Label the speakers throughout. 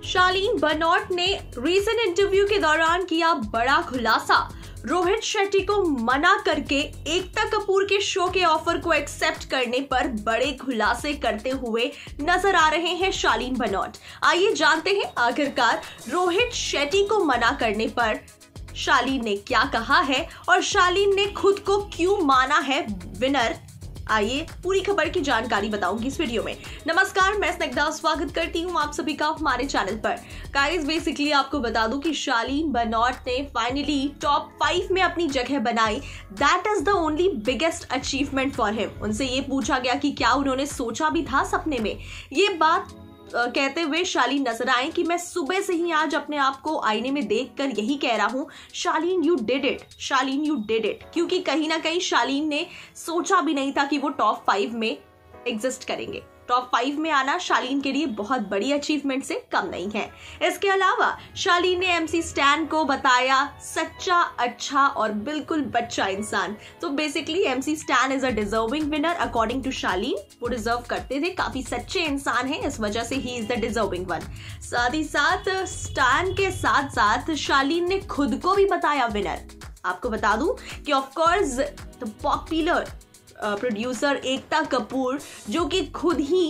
Speaker 1: शालीन बनौट ने recent interview के दौरान किया बड़ा खुलासा। रोहित शेट्टी को मना करके एकता कपूर के शो के ऑफर को एक्सेप्ट करने पर बड़े खुलासे करते हुए नजर आ रहे हैं शालीन बनौट। आइए जानते हैं आखिरकार रोहित शेट्टी को मना करने पर शालीन ने क्या कहा है और शालीन ने खुद को क्यों माना है विनर। आइए पूरी खबर की जानकारी बताऊंगी इस वीडियो में। नमस्कार, मैं स्निग्धा स्वागत करती हूं आप सभी का हमारे चैनल पर। गाइस, बेसिकली आपको बता दूं कि शालीन बनौट ने फाइनली टॉप 5 में अपनी जगह बनाई। That is the only biggest achievement for him. उनसे ये पूछा गया कि क्या उन्होंने सोचा भी था सपने में। ये बात कहते हुए शालीन नजर आए कि मैं सुबह से ही आज अपने आप को आईने में देखकर यही कह रहा हूं, Shalin you did it, Shalin you did it. क्योंकि कहीं ना कहीं शालीन ने सोचा भी नहीं था कि वो टॉप 5 में एग्जिस्ट करेंगे। टॉप 5 में आना शालीन के लिए बहुत बड़ी अचीवमेंट से कम नहीं है। इसके अलावा शालीन ने MC स्टैन को बताया सच्चा, अच्छा और बिल्कुल बच्चा इंसान। तो basically MC Stan is a deserving winner according to Shalin. वो डिजर्व करते थे, काफी सच्चे इंसान हैं, इस वजह से ही इज द डिजर्विंग वन। साथ ही साथ स्टैन के साथ साथ शालीन ने खुद को भी बताया विनर। आपको बता दूं कि of course the popular producer Ekta Kapoor, जो कि खुद ही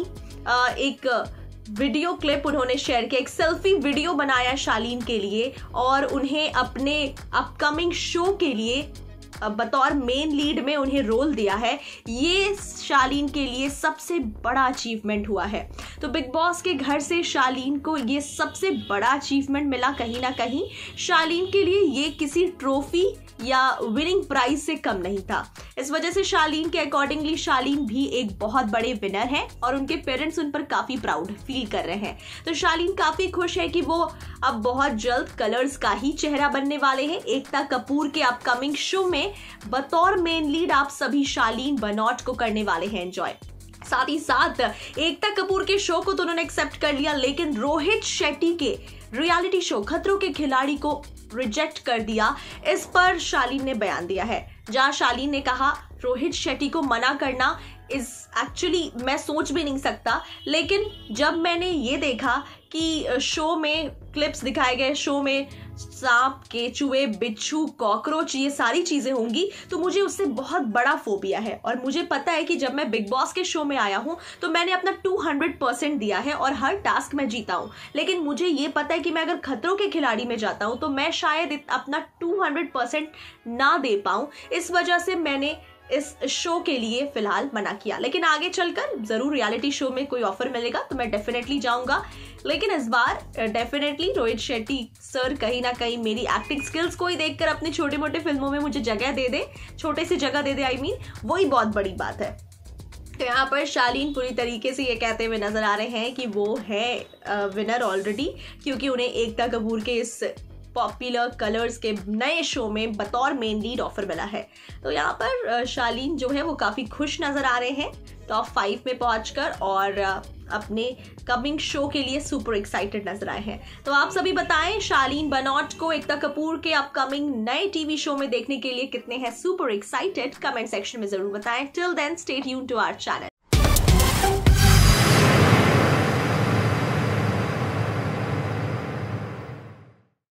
Speaker 1: एक वीडियो क्लिप उन्होंने शेयर किया, एक सेल्फी वीडियो बनाया शालीन के लिए और उन्हें अपने अपकमिंग शो के लिए बतौर मेन लीड में उन्हें रोल दिया है। ये शालीन के लिए सबसे बड़ा अचीवमेंट हुआ है। तो बिग बॉस के घर से शालीन को ये सबसे बड़ा अचीवमेंट मिला। कहीं ना कहीं शालीन के लिए ये किसी ट्रॉफी या विनिंग प्राइज से कम नहीं था। इस वजह से शालीन के अकॉर्डिंगली शालीन भी एक बहुत बड़े विनर हैं और उनके पेरेंट्स उन पर काफी प्राउड फील कर रहे हैं। तो शालीन काफी खुश है कि वो अब बहुत जल्द कलर्स का ही चेहरा बनने वाले हैं। एकता कपूर के अपकमिंग शो में बतौर मेन लीड आप सभी शालीन बनौट को करने वाले हैं एंजॉय। साथ ही साथ एकता कपूर के शो को तो उन्होंने एक्सेप्ट कर लिया, लेकिन रोहित शेट्टी के रियलिटी शो खतरों के खिलाड़ी को रिजेक्ट कर दिया। इस पर शालीन ने बयान दिया है, जहां शालीन ने कहा रोहित शेट्टी को मना करना इज एक्चुअली मैं सोच भी नहीं सकता, लेकिन जब मैंने ये देखा कि शो में क्लिप्स दिखाए गए, शो में सांप, केचुए, बिच्छू, कॉकरोच, ये सारी चीजें होंगी, तो मुझे उससे बहुत बड़ा फोबिया है। और मुझे पता है कि जब मैं बिग बॉस के शो में आया हूं तो मैंने अपना 200% दिया है और हर टास्क में जीता हूं। लेकिन मुझे ये पता है कि मैं अगर खतरों के खिलाड़ी में जाता हूं तो मैं शायद अपना 200% ना दे पाऊं। इस वजह से मैंने इस शो के लिए फिलहाल मना किया। लेकिन आगे चलकर जरूर रियलिटी शो में कोई ऑफर मिलेगा तो मैं डेफिनेटली जाऊंगा। लेकिन इस बार डेफिनेटली रोहित शेट्टी सर कहीं ना कहीं मेरी एक्टिंग स्किल्स को ही देखकर अपने छोटे मोटे फिल्मों में मुझे जगह दे दे, छोटे से जगह दे दे, आई मीन वही बहुत बड़ी बात है। तो यहाँ पर शालीन पूरी तरीके से ये कहते हुए नजर आ रहे हैं कि वो है विनर ऑलरेडी, क्योंकि उन्हें एकता कपूर के इस पॉपुलर कलर्स के नए शो में बतौर मेन लीड ऑफर मिला है। तो यहाँ पर शालीन जो है वो काफी खुश नजर आ रहे हैं टॉप 5 में पहुंचकर और अपने कमिंग शो के लिए सुपर एक्साइटेड नजर आए हैं। तो आप सभी बताएं, शालीन बनौट को एकता कपूर के अपकमिंग नए टीवी शो में देखने के लिए कितने हैं सुपर एक्साइटेड? कमेंट सेक्शन में जरूर बताएं। Till then stay tuned to our channel.